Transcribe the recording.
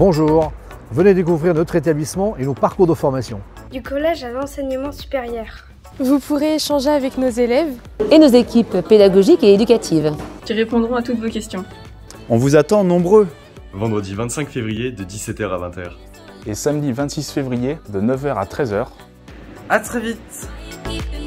Bonjour, venez découvrir notre établissement et nos parcours de formation. Du collège à l'enseignement supérieur. Vous pourrez échanger avec nos élèves et nos équipes pédagogiques et éducatives qui répondront à toutes vos questions. On vous attend nombreux. Vendredi 25 février de 17h à 20h. Et samedi 26 février de 9h à 13h. À très vite.